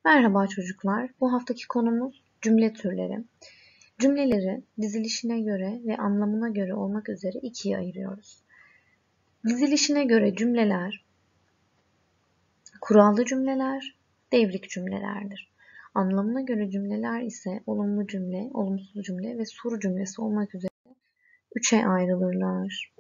Merhaba çocuklar. Bu haftaki konumuz cümle türleri. Cümleleri dizilişine göre ve anlamına göre olmak üzere ikiye ayırıyoruz. Dizilişine göre cümleler, kurallı cümleler, devrik cümlelerdir. Anlamına göre cümleler ise olumlu cümle, olumsuz cümle ve soru cümlesi olmak üzere üçe ayrılırlar.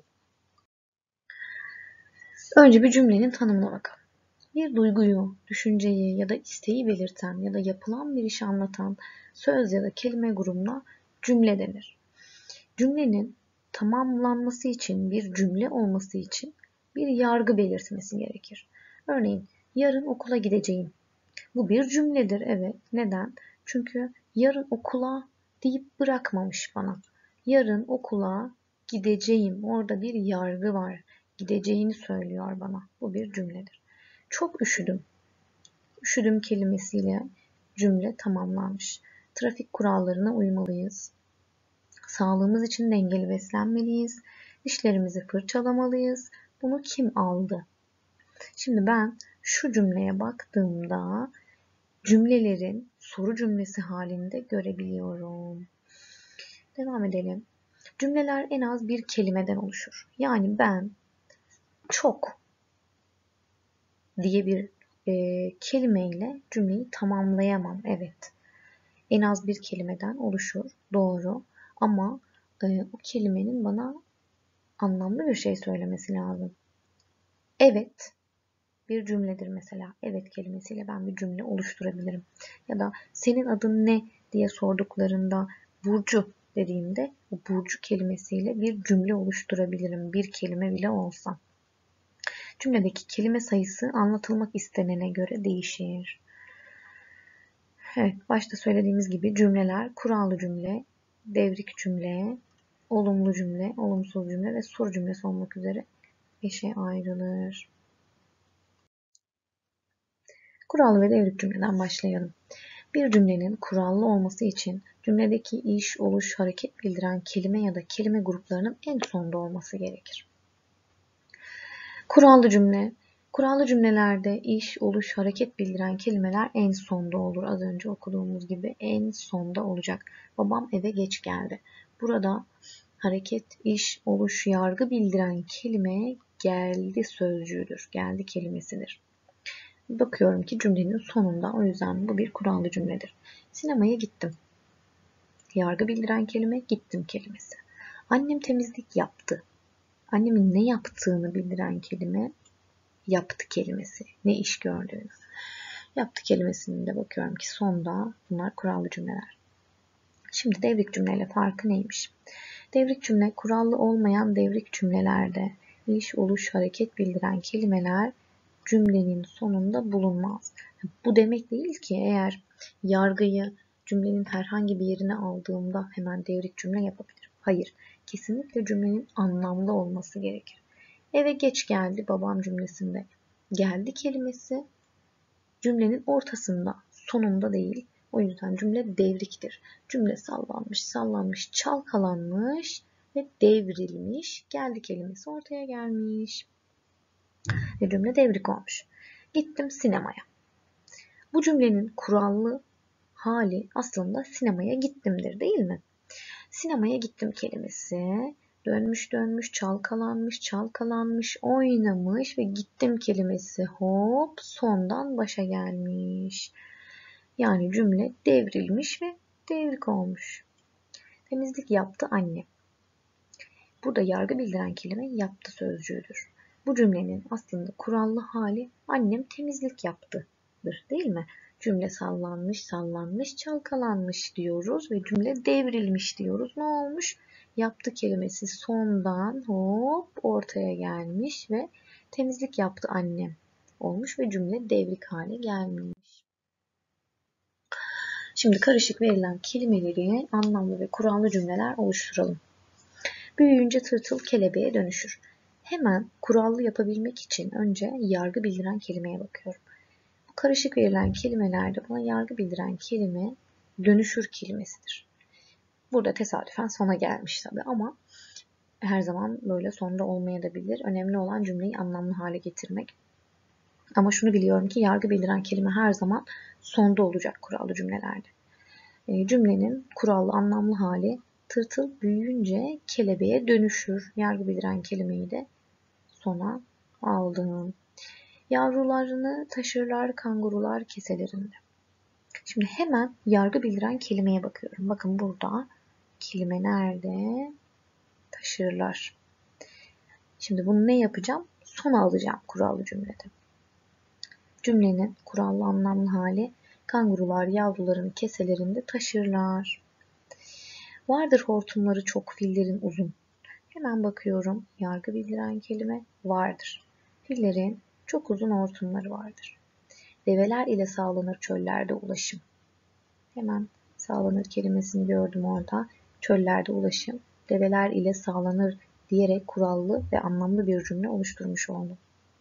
Önce bir cümlenin tanımına bakalım. Bir duyguyu, düşünceyi ya da isteği belirten ya da yapılan bir işi anlatan söz ya da kelime grubuna cümle denir. Cümlenin tamamlanması için, bir cümle olması için bir yargı belirtmesi gerekir. Örneğin, yarın okula gideceğim. Bu bir cümledir, evet. Neden? Çünkü yarın okula deyip bırakmamış bana. Yarın okula gideceğim. Orada bir yargı var. Gideceğini söylüyor bana. Bu bir cümledir. Çok üşüdüm. Üşüdüm kelimesiyle cümle tamamlanmış. Trafik kurallarına uymalıyız. Sağlığımız için dengeli beslenmeliyiz. Dişlerimizi fırçalamalıyız. Bunu kim aldı? Şimdi ben şu cümleye baktığımda cümlelerin soru cümlesi halinde görebiliyorum. Devam edelim. Cümleler en az bir kelimeden oluşur. Yani ben çok diye bir kelimeyle cümleyi tamamlayamam. Evet. En az bir kelimeden oluşur. Doğru. Ama o kelimenin bana anlamlı bir şey söylemesi lazım. Evet bir cümledir mesela. Evet kelimesiyle ben bir cümle oluşturabilirim. Ya da senin adın ne diye sorduklarında Burcu dediğimde bu Burcu kelimesiyle bir cümle oluşturabilirim. Bir kelime bile olsa. Cümledeki kelime sayısı anlatılmak istenene göre değişir. Evet, başta söylediğimiz gibi cümleler kurallı cümle, devrik cümle, olumlu cümle, olumsuz cümle ve soru cümlesi olmak üzere 5'e ayrılır. Kurallı ve devrik cümleden başlayalım. Bir cümlenin kurallı olması için cümledeki iş, oluş, hareket bildiren kelime ya da kelime gruplarının en sonda olması gerekir. Kurallı cümle. Kurallı cümlelerde iş, oluş, hareket bildiren kelimeler en sonda olur. Az önce okuduğumuz gibi en sonda olacak. Babam eve geç geldi. Burada hareket, iş, oluş, yargı bildiren kelime geldi sözcüğüdür. Geldi kelimesidir. Bakıyorum ki cümlenin sonunda, o yüzden bu bir kurallı cümledir. Sinemaya gittim. Yargı bildiren kelime gittim kelimesi. Annem temizlik yaptı. Annemin ne yaptığını bildiren kelime yaptı kelimesi. Ne iş gördüğünü. Yaptı kelimesinin de bakıyorum ki sonda bunlar kurallı cümleler. Şimdi devrik cümleyle farkı neymiş? Devrik cümle kurallı olmayan devrik cümlelerde iş, oluş, hareket bildiren kelimeler cümlenin sonunda bulunmaz. Bu demek değil ki eğer yargıyı cümlenin herhangi bir yerine aldığımda hemen devrik cümle yapabilirim. Hayır, kesinlikle cümlenin anlamlı olması gerekir. Eve geç geldi babam cümlesinde. Geldi kelimesi cümlenin ortasında, sonunda değil. O yüzden cümle devriktir. Cümle sallanmış, sallanmış, çalkalanmış ve devrilmiş. Geldi kelimesi ortaya gelmiş. Ve cümle devrik olmuş. Gittim sinemaya. Bu cümlenin kurallı hali aslında sinemaya gittimdir, değil mi? Sinemaya gittim kelimesi dönmüş dönmüş, çalkalanmış, çalkalanmış, oynamış ve gittim kelimesi hop sondan başa gelmiş. Yani cümle devrilmiş ve devrik olmuş. Temizlik yaptı anne. Burada yargı bildiren kelime yaptı sözcüğüdür. Bu cümlenin aslında kurallı hali annem temizlik yaptıdır, değil mi? Cümle sallanmış, sallanmış, çalkalanmış diyoruz ve cümle devrilmiş diyoruz. Ne olmuş? Yaptı kelimesi sondan hop ortaya gelmiş ve temizlik yaptı annem olmuş ve cümle devrik hale gelmiş. Şimdi karışık verilen kelimeleri anlamlı ve kurallı cümleler oluşturalım. Büyüyünce tırtıl kelebeğe dönüşür. Hemen kurallı yapabilmek için önce yargı bildiren kelimeye bakıyorum. Bu karışık verilen kelimelerde bana yargı bildiren kelime dönüşür kelimesidir. Burada tesadüfen sona gelmiş tabii ama her zaman böyle sonda olmayabilir. Önemli olan cümleyi anlamlı hale getirmek. Ama şunu biliyorum ki yargı bildiren kelime her zaman sonda olacak kurallı cümlelerde. Cümlenin kurallı anlamlı hali tırtıl büyüyünce kelebeğe dönüşür. Yargı bildiren kelimeyi de sona aldım. Yavrularını taşırlar kangurular keselerinde. Şimdi hemen yargı bildiren kelimeye bakıyorum. Bakın burada kelime nerede? Taşırlar. Şimdi bunu ne yapacağım? Sona alacağım kurallı cümlede. Cümlenin kurallı anlamlı hali kangurular yavrularını keselerinde taşırlar. Vardır hortumları çok fillerin uzun. Hemen bakıyorum. Yargı bildiren kelime vardır. Fillerin çok uzun hortumları vardır. Develer ile sağlanır çöllerde ulaşım. Hemen sağlanır kelimesini gördüm orada. Çöllerde ulaşım. Develer ile sağlanır diyerek kurallı ve anlamlı bir cümle oluşturmuş oldum.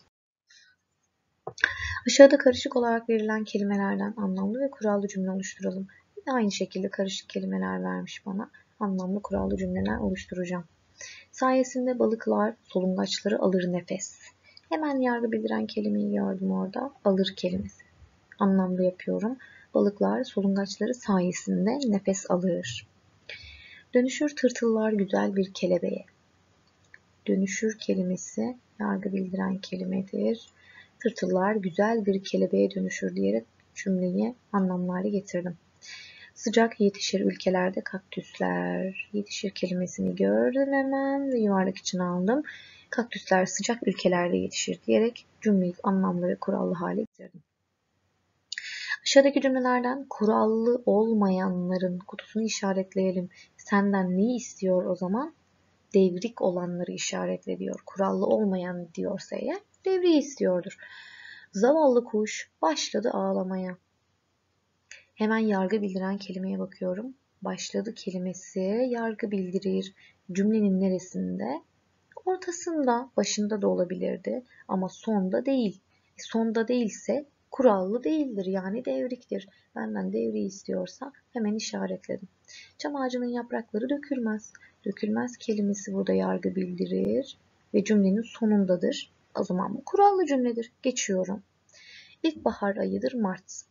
Aşağıda karışık olarak verilen kelimelerden anlamlı ve kurallı cümle oluşturalım. Yine aynı şekilde karışık kelimeler vermiş bana. Anlamlı kurallı cümleler oluşturacağım. Sayesinde balıklar solungaçları alır nefes. Hemen yargı bildiren kelimeyi gördüm orada. Alır kelimesi. Anlamlı yapıyorum. Balıklar solungaçları sayesinde nefes alır. Dönüşür tırtıllar güzel bir kelebeğe. Dönüşür kelimesi yargı bildiren kelimedir. Tırtıllar güzel bir kelebeğe dönüşür diyerek cümleyi anlamlı hale getirdim. Sıcak yetişir ülkelerde kaktüsler. Yetişir kelimesini gördüm hemen ve yuvarlak içine aldım. Kaktüsler sıcak ülkelerde yetişir diyerek cümleyi anlamlı ve kurallı hale getirdim. Aşağıdaki cümlelerden kurallı olmayanların kutusunu işaretleyelim. Senden neyi istiyor o zaman? Devrik olanları işaretle diyor. Kurallı olmayan diyorsa eğer devriyi istiyordur. Zavallı kuş başladı ağlamaya. Hemen yargı bildiren kelimeye bakıyorum. Başladı kelimesi yargı bildirir. Cümlenin neresinde? Ortasında, başında da olabilirdi ama sonda değil. Sonda değilse kurallı değildir yani devriktir. Benden devriyi istiyorsa hemen işaretledim. Çam ağacının yaprakları dökülmez. Dökülmez kelimesi burada yargı bildirir ve cümlenin sonundadır. O zaman bu kurallı cümledir. Geçiyorum. İlkbahar ayıdır Mart.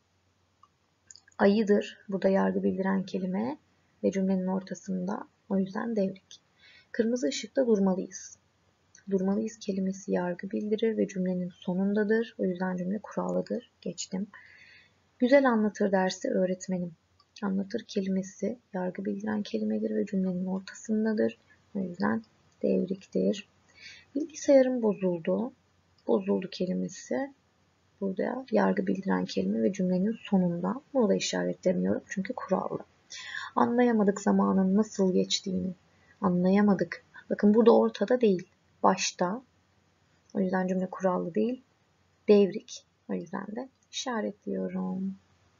Ayıdır burada yargı bildiren kelime ve cümlenin ortasında, o yüzden devrik. Kırmızı ışıkta durmalıyız. Durmalıyız kelimesi yargı bildirir ve cümlenin sonundadır. O yüzden cümle kurallıdır. Geçtim. Güzel anlatır dersi öğretmenim. Anlatır kelimesi yargı bildiren kelimedir ve cümlenin ortasındadır. O yüzden devriktir. Bilgisayarım bozuldu. Bozuldu kelimesi burada yargı bildiren kelime ve cümlenin sonunda. Bunu da işaretlemiyorum çünkü kurallı. Anlayamadık zamanın nasıl geçtiğini. Anlayamadık. Bakın burada ortada değil. Başta. O yüzden cümle kurallı değil. Devrik. O yüzden de işaretliyorum.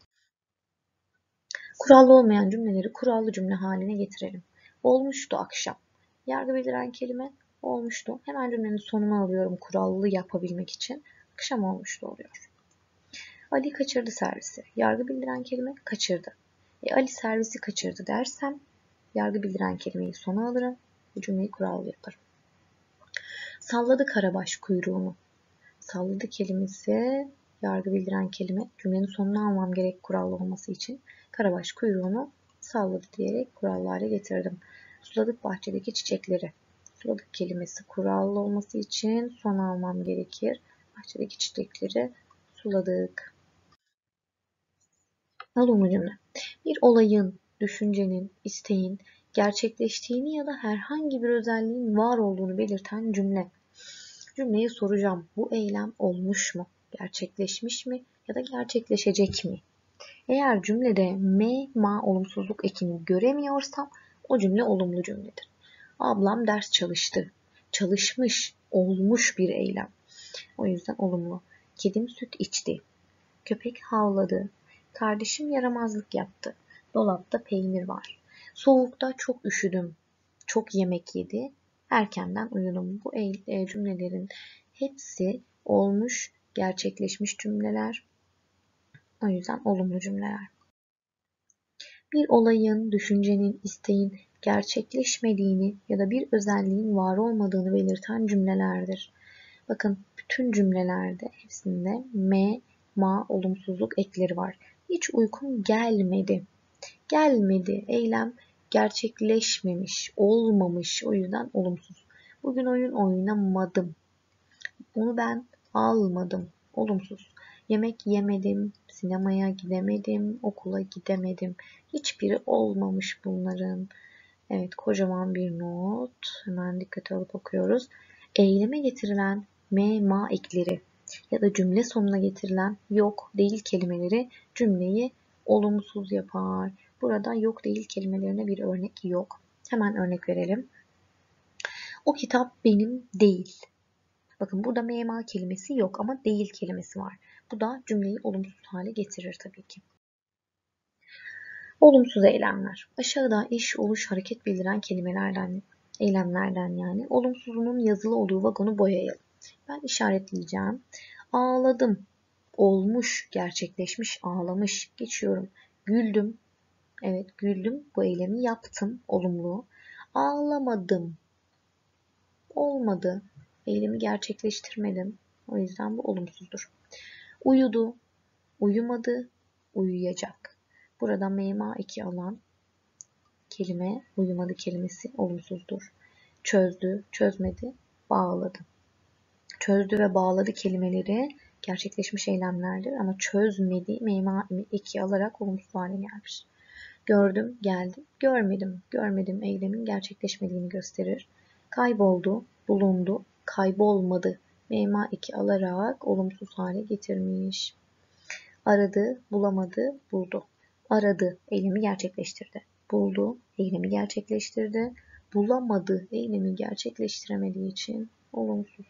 Kurallı olmayan cümleleri kurallı cümle haline getirelim. Olmuştu akşam. Yargı bildiren kelime olmuştu. Hemen cümlenin sonuna alıyorum kurallı yapabilmek için. Akşam olmuştu oluyor. Ali kaçırdı servisi. Yargı bildiren kelime kaçırdı. Ali servisi kaçırdı dersem yargı bildiren kelimeyi sona alırım ve cümleyi kurallı yaparım. Salladı karabaş kuyruğunu. Salladı kelimesi yargı bildiren kelime. Cümlenin sonuna almam gerek kurallı olması için. Karabaş kuyruğunu salladı diyerek kurallı hale getirdim. Suladık bahçedeki çiçekleri. Suladık kelimesi kurallı olması için sona almam gerekir. Bahçedeki çiçekleri suladık. Olumlu cümle. Bir olayın, düşüncenin, isteğin gerçekleştiğini ya da herhangi bir özelliğin var olduğunu belirten cümle. Cümleyi soracağım. Bu eylem olmuş mu? Gerçekleşmiş mi? Ya da gerçekleşecek mi? Eğer cümlede ma olumsuzluk ekini göremiyorsam o cümle olumlu cümledir. Ablam ders çalıştı. Çalışmış, olmuş bir eylem. O yüzden olumlu. Kedim süt içti. Köpek havladı. Kardeşim yaramazlık yaptı. Dolapta peynir var. Soğukta çok üşüdüm. Çok yemek yedi. Erkenden uyudum. Bu cümlelerin hepsi olmuş, gerçekleşmiş cümleler. O yüzden olumlu cümleler. Bir olayın, düşüncenin, isteğin gerçekleşmediğini ya da bir özelliğin var olmadığını belirten cümlelerdir. Bakın bütün cümlelerde hepsinde me, ma olumsuzluk ekleri var. Hiç uykum gelmedi. Gelmedi. Eylem gerçekleşmemiş, olmamış. O yüzden olumsuz. Bugün oyun oynamadım. Onu ben almadım. Olumsuz. Yemek yemedim, sinemaya gidemedim, okula gidemedim. Hiçbiri olmamış bunların. Evet, kocaman bir not. Hemen dikkate alıp okuyoruz. Eyleme getirilen me, ma ekleri ya da cümle sonuna getirilen yok, değil kelimeleri cümleyi olumsuz yapar. Burada yok, değil kelimelerine bir örnek yok. Hemen örnek verelim. O kitap benim değil. Bakın burada me, ma kelimesi yok ama değil kelimesi var. Bu da cümleyi olumsuz hale getirir tabii ki. Olumsuz eylemler. Aşağıda iş, oluş, hareket bildiren kelimelerden, eylemlerden yani. Olumsuzunun yazılı olduğu vagonu boyayalım. Ben işaretleyeceğim. Ağladım. Olmuş, gerçekleşmiş, ağlamış. Geçiyorum. Güldüm. Evet, güldüm. Bu eylemi yaptım. Olumlu. Ağlamadım. Olmadı. Eylemi gerçekleştirmedim. O yüzden bu olumsuzdur. Uyudu. Uyumadı. Uyuyacak. Burada mema 2 alan kelime, uyumadı kelimesi olumsuzdur. Çözdü, çözmedi, bağladı. Çözdü ve bağladı kelimeleri gerçekleşmiş eylemlerdir ama çözmedi, mema 2 alarak olumsuz hale gelmiş. Gördüm, geldim, görmedim. Görmedim eylemin gerçekleşmediğini gösterir. Kayboldu, bulundu, kaybolmadı. Mema 2 alarak olumsuz hale getirmiş. Aradı, bulamadı, buldu. Aradı, eylemi gerçekleştirdi. Buldu, eylemi gerçekleştirdi. Bulamadı, eylemi gerçekleştiremediği için olumsuz.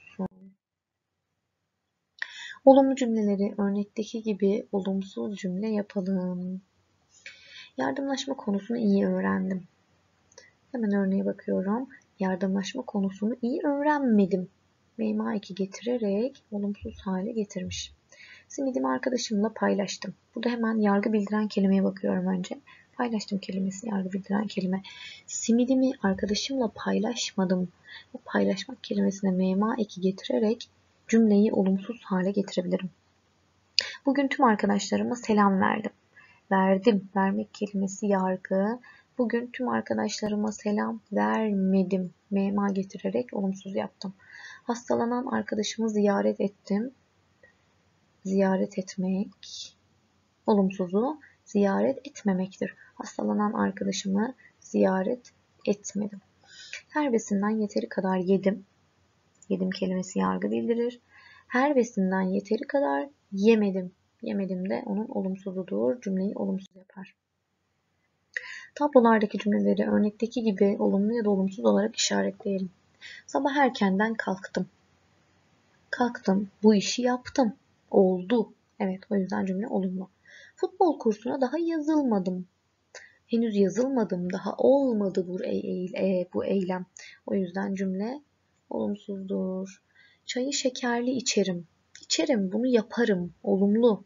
Olumlu cümleleri örnekteki gibi olumsuz cümle yapalım. Yardımlaşma konusunu iyi öğrendim. Hemen örneğe bakıyorum. Yardımlaşma konusunu iyi öğrenmedim. Mema 2 getirerek olumsuz hale getirmiş. Simidimi arkadaşımla paylaştım. Burada hemen yargı bildiren kelimeye bakıyorum önce. Paylaştım kelimesi yargı bildiren kelime. Simidimi arkadaşımla paylaşmadım. Paylaşmak kelimesine mema 2 getirerek cümleyi olumsuz hale getirebilirim. Bugün tüm arkadaşlarıma selam verdim. Verdim. Vermek kelimesi yargı. Bugün tüm arkadaşlarıma selam vermedim. Mema getirerek olumsuz yaptım. Hastalanan arkadaşımı ziyaret ettim. Ziyaret etmek. Olumsuzu ziyaret etmemektir. Hastalanan arkadaşımı ziyaret etmedim. Her besinden yeteri kadar yedim. Yedim kelimesi yargı bildirir. Her besinden yeteri kadar yemedim. Yemedim de onun olumsuzudur. Cümleyi olumsuz yapar. Tablolardaki cümleleri örnekteki gibi olumlu ya da olumsuz olarak işaretleyelim. Sabah erkenden kalktım. Kalktım. Bu işi yaptım. Oldu. Evet, o yüzden cümle olumlu. Futbol kursuna daha yazılmadım. Henüz yazılmadım. Daha olmadı bu eylem. O yüzden cümle olumsuzdur. Çayı şekerli içerim. İçerim, bunu yaparım. Olumlu.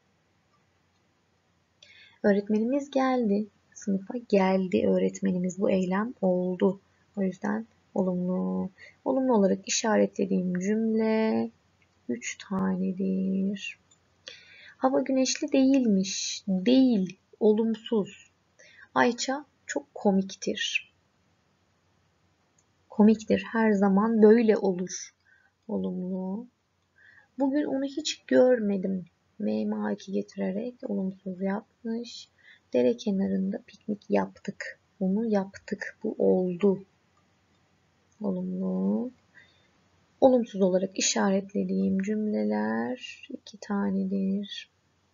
Öğretmenimiz geldi. Sınıfa geldi öğretmenimiz. Bu eylem oldu. O yüzden olumlu. Olumlu olarak işaretlediğim cümle 3 tanedir. Hava güneşli değilmiş. Değil. Olumsuz. Ayça çok komiktir. Komiktir. Her zaman böyle olur. Olumlu. Bugün onu hiç görmedim. Mema 2 getirerek olumsuz yapmış. Dere kenarında piknik yaptık. Onu yaptık. Bu oldu. Olumlu. Olumsuz olarak işaretlediğim cümleler 2 tanedir.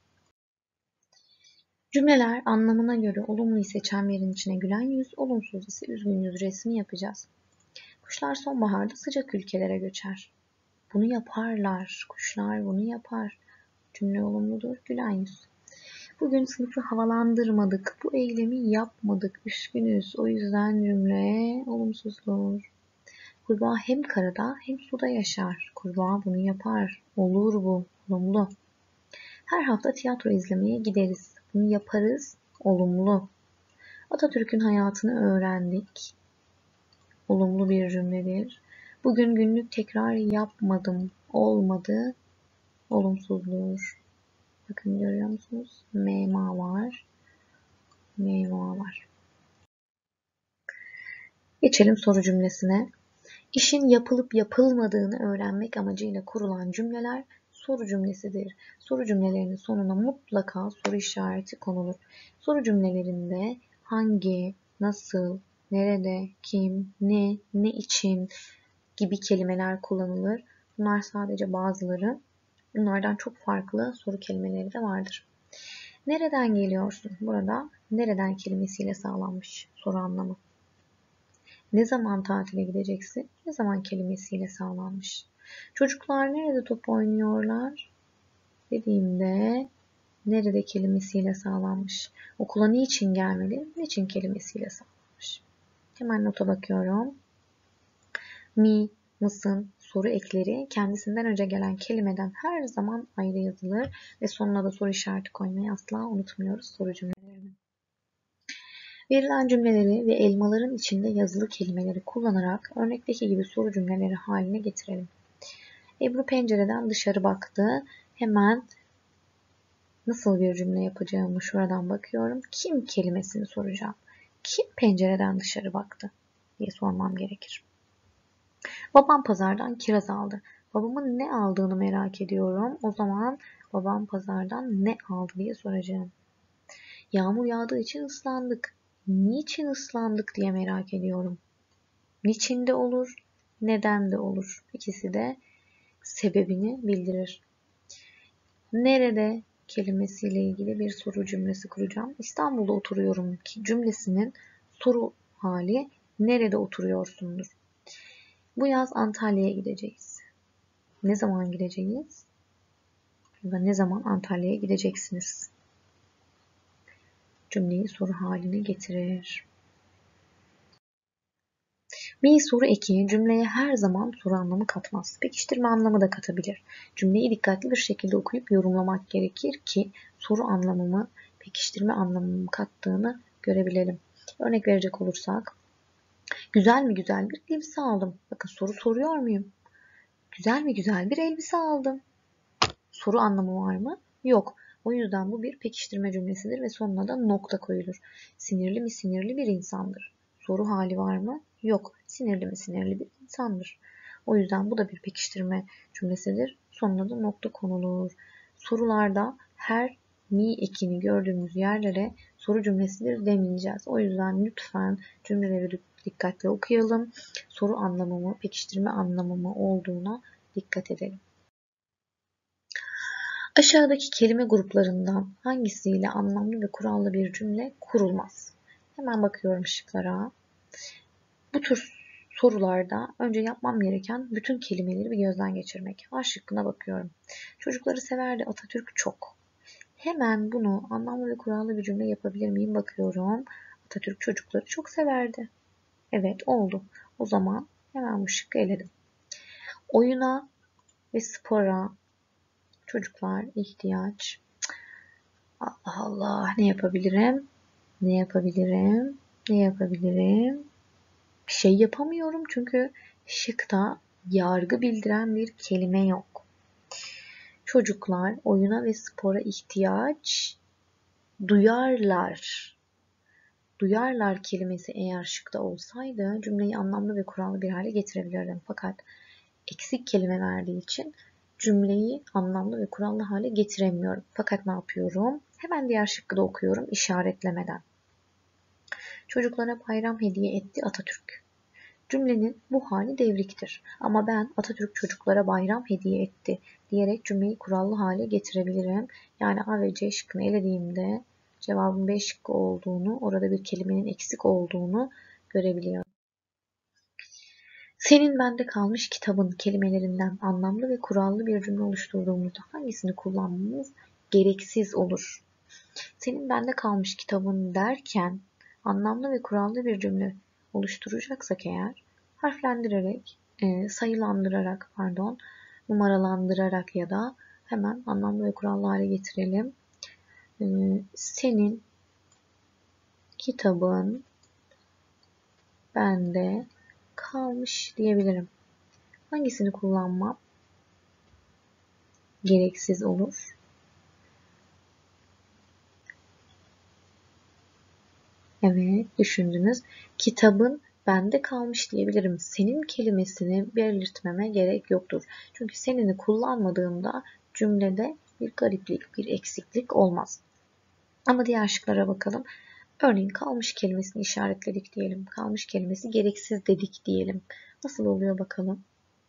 Cümleler anlamına göre olumluyu seçen yerin içine gülen yüz, olumsuz ise üzgün yüz resmi yapacağız. Kuşlar sonbaharda sıcak ülkelere göçer. Bunu yaparlar. Kuşlar bunu yapar. Cümle olumludur. Gülen yüz. Bugün sınıfı havalandırmadık. Bu eylemi yapmadık. Üzgünüz. O yüzden cümle olumsuzdur. Kurbağa hem karada hem suda yaşar. Kurbağa bunu yapar. Olur bu. Olumlu. Her hafta tiyatro izlemeye gideriz. Bunu yaparız. Olumlu. Atatürk'ün hayatını öğrendik. Olumlu bir cümledir. Bugün günlük tekrar yapmadım. olmadı, olumsuzdur. Bakın görüyor musunuz? Mema var. Mema var. Geçelim soru cümlesine. İşin yapılıp yapılmadığını öğrenmek amacıyla kurulan cümleler soru cümlesidir. Soru cümlelerinin sonuna mutlaka soru işareti konulur. Soru cümlelerinde hangi, nasıl, nerede, kim, ne için gibi kelimeler kullanılır. Bunlar sadece bazıları. Bunlardan çok farklı soru kelimeleri de vardır. Nereden geliyorsun? Burada nereden kelimesiyle sağlanmış soru anlamı. Ne zaman tatile gideceksin? Ne zaman kelimesiyle sağlanmış. Çocuklar nerede top oynuyorlar? Dediğimde nerede kelimesiyle sağlanmış. Okula niçin gelmeli? Niçin kelimesiyle sağlanmış. Hemen nota bakıyorum. Mi, mısın soru ekleri kendisinden önce gelen kelimeden her zaman ayrı yazılır ve sonuna da soru işareti koymayı asla unutmuyoruz soru cümlelerini. Verilen cümleleri ve elmaların içinde yazılı kelimeleri kullanarak örnekteki gibi soru cümleleri haline getirelim. Ebru pencereden dışarı baktı. Hemen nasıl bir cümle yapacağımı şuradan bakıyorum. Kim kelimesini soracağım. Kim pencereden dışarı baktı diye sormam gerekir. Babam pazardan kiraz aldı. Babamın ne aldığını merak ediyorum. O zaman babam pazardan ne aldı diye soracağım. Yağmur yağdığı için ıslandık. Niçin ıslandık diye merak ediyorum. Niçin de olur, neden de olur. İkisi de sebebini bildirir. Nerede kelimesiyle ilgili bir soru cümlesi kuracağım. İstanbul'da oturuyorum ki cümlesinin soru hali nerede oturuyorsundur. Bu yaz Antalya'ya gideceğiz. Ne zaman gideceğiz? Ya da ne zaman Antalya'ya gideceksiniz? Cümleyi soru haline getirir. Bir soru eki cümleye her zaman soru anlamı katmaz. Pekiştirme anlamı da katabilir. Cümleyi dikkatli bir şekilde okuyup yorumlamak gerekir ki soru anlamımı, pekiştirme anlamımı kattığını görebilelim. Örnek verecek olursak, güzel mi güzel bir elbise aldım. Bakın soru soruyor muyum? Güzel mi güzel bir elbise aldım. Soru anlamı var mı? Yok. O yüzden bu bir pekiştirme cümlesidir ve sonuna da nokta koyulur. Sinirli mi sinirli bir insandır. Soru hali var mı? Yok. Sinirli mi sinirli bir insandır. O yüzden bu da bir pekiştirme cümlesidir. Sonuna da nokta konulur. Sorularda her mi ekini gördüğümüz yerlere soru cümlesidir demeyeceğiz. O yüzden lütfen cümleleri dikkatli okuyalım. Soru anlamı mı, pekiştirme anlamı mı olduğuna dikkat edelim. Aşağıdaki kelime gruplarından hangisiyle anlamlı ve kurallı bir cümle kurulmaz? Hemen bakıyorum şıklara. Bu tür sorularda önce yapmam gereken bütün kelimeleri bir gözden geçirmek. A şıkkına bakıyorum. Çocukları severdi Atatürk çok. Hemen bunu anlamlı ve kurallı bir cümle yapabilir miyim bakıyorum. Atatürk çocukları çok severdi. Evet oldu. O zaman hemen bu şıkkı eledim. Oyuna ve spora çocuklar ihtiyaç. Allah Allah ne yapabilirim? Ne yapabilirim? Ne yapabilirim? Bir şey yapamıyorum çünkü şıkta yargı bildiren bir kelime yok. Çocuklar oyuna ve spora ihtiyaç duyarlar. Duyarlar kelimesi eğer şıkta olsaydı cümleyi anlamlı ve kurallı bir hale getirebilirdim. Fakat eksik kelime verdiği için cümleyi anlamlı ve kurallı hale getiremiyorum. Fakat ne yapıyorum? Hemen diğer şıkkı da okuyorum işaretlemeden. Çocuklara bayram hediye etti Atatürk. Cümlenin bu hali devriktir. Ama ben Atatürk çocuklara bayram hediye etti diyerek cümleyi kurallı hale getirebilirim. Yani A ve C şıkkını elediğimde cevabın B şıkkı olduğunu, orada bir kelimenin eksik olduğunu görebiliyorum. Senin bende kalmış kitabın kelimelerinden anlamlı ve kurallı bir cümle oluşturduğumuzda hangisini kullanmamız gereksiz olur? Senin bende kalmış kitabın derken anlamlı ve kurallı bir cümle oluşturacaksak eğer harflendirerek, sayılandırarak numaralandırarak ya da hemen anlamlı ve kurallı hale getirelim. Senin kitabın bende kalmış diyebilirim. Hangisini kullanmam? gereksiz olur. Evet, düşündünüz. Kitabın bende kalmış diyebilirim. Senin kelimesini belirtmeme gerek yoktur. Çünkü senini kullanmadığımda cümlede bir gariplik, bir eksiklik olmaz. Ama diğer şıklara bakalım. Örneğin kalmış kelimesini işaretledik diyelim. Kalmış kelimesi gereksiz dedik diyelim. Nasıl oluyor bakalım?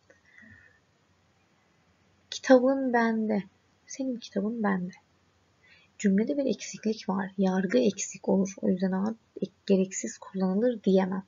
Kitabın bende. Senin kitabın bende. Cümlede bir eksiklik var. Yargı eksik olur. O yüzden gereksiz kullanılır diyemem.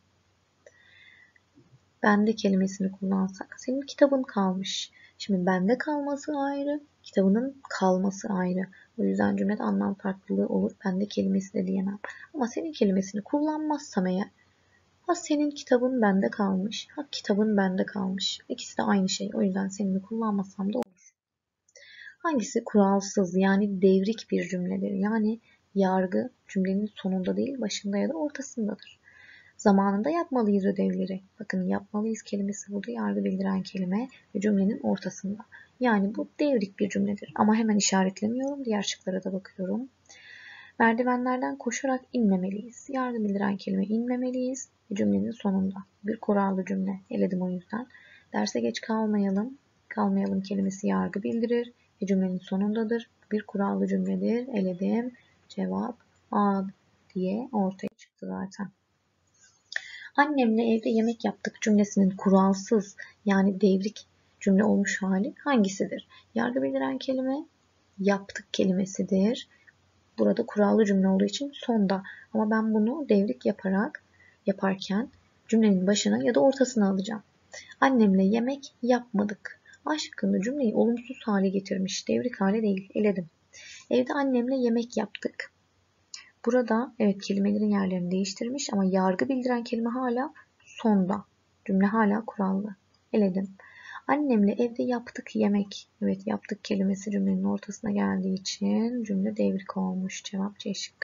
Bende kelimesini kullansak senin kitabın kalmış. Şimdi bende kalması ayrı, kitabının kalması ayrı. O yüzden cümlede anlam farklılığı olur. Bende kelimesi de diyemem. Ama senin kelimesini kullanmazsam eğer ha senin kitabın bende kalmış, ha kitabın bende kalmış. İkisi de aynı şey. O yüzden seninle kullanmasam da olur. Hangisi kuralsız yani devrik bir cümledir? Yani yargı cümlenin sonunda değil başında ya da ortasındadır. Zamanında yapmalıyız ödevleri. Bakın yapmalıyız kelimesi burada yargı bildiren kelime ve cümlenin ortasında. Yani bu devrik bir cümledir. Ama hemen işaretlemiyorum. Diğer şıklara da bakıyorum. Merdivenlerden koşarak inmemeliyiz. Yargı bildiren kelime inmemeliyiz ve cümlenin sonunda. Bir kurallı cümle. Eledim o yüzden. Derse geç kalmayalım. Kalmayalım kelimesi yargı bildirir ve cümlenin sonundadır. Bir kurallı cümledir. Eledim. Cevap A diye ortaya çıktı zaten. Annemle evde yemek yaptık cümlesinin kuralsız yani devrik cümle olmuş hali hangisidir? Yargı bildiren kelime yaptık kelimesidir. Burada kurallı cümle olduğu için sonda. Ama ben bunu devrik yaparken cümlenin başına ya da ortasına alacağım. Annemle yemek yapmadık. A şıkkında cümleyi olumsuz hale getirmiş. Devrik hale değil. Eledim. Evde annemle yemek yaptık. Burada evet kelimelerin yerlerini değiştirmiş ama yargı bildiren kelime hala sonda. Cümle hala kurallı. Eledim. Annemle evde yaptık yemek. Evet yaptık kelimesi cümlenin ortasına geldiği için cümle devrik olmuş. Cevap C şıkkı.